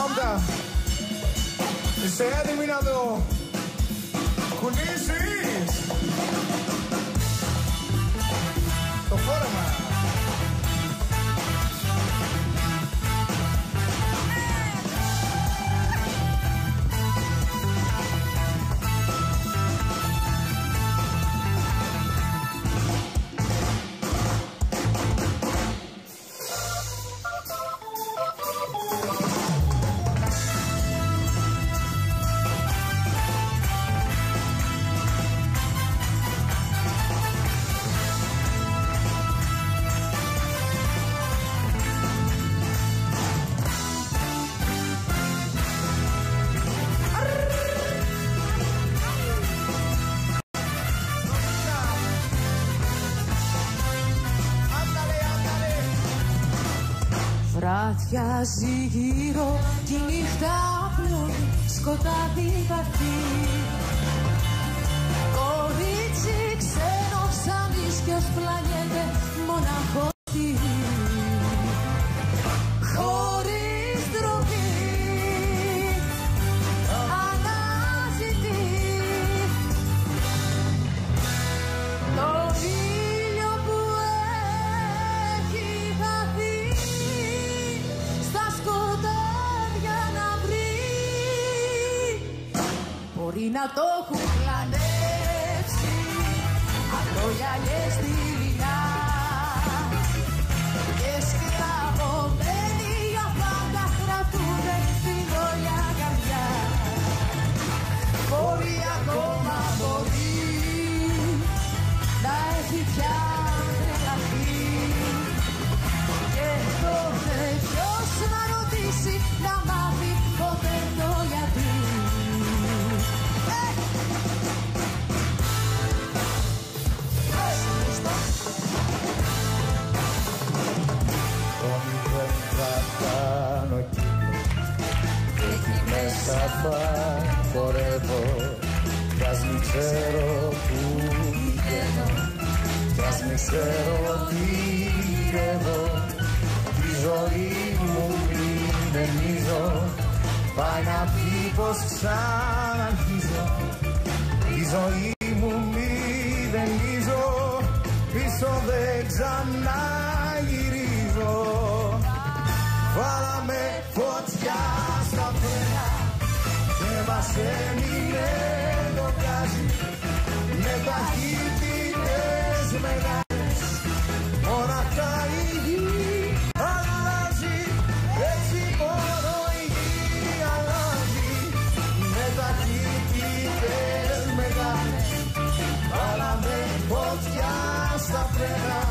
Λάμδα, είσαι έτοιμη να το κουνήσεις το φόρεμα? Βραδιάζει γύρω κι η νύχτα απλώνει, σκοτάδι βαθύ. Κορίτσι ξένο σαν ίσκιος πλανιέται μοναχό τι. Χωρίς ντροπή αναζητεί τον ήλιο που έχει χαθεί στα σκοτάδια να βρει. Μπορεί να το έχουν πλανέψει ακρογιαλιές στη λινιά και σκλαβωμένοι για πάντα κρατούνε την όλια καρδιά. Μπορεί ακόμα μπορεί να έχει πια τρελαθεί και τότε ποιος να ρωτήσει να μάθει ποτέ το γιατί. Δεν θα κάνω κύκλο, εκεί μέσα θα χορεύω κι ας μην ξέρω που πηγαίνω, κι ας μην ξέρω τι έχω. Τη ζωή μου μηδενίζω, πάει να πει πως ξαναρχίζω. Τη ζωή μου μηδενίζω, πίσω δεν ξαναγυρίζω. Βάλαμε φωτιά στα φρένα και μας έμεινε το γκάζι με ταχύτητες μεγάλες. Μοναχά η γη αλλάζει, έτσι μόνο η γη αλλάζει με ταχύτητες μεγάλες. Βάλαμε φωτιά στα φρένα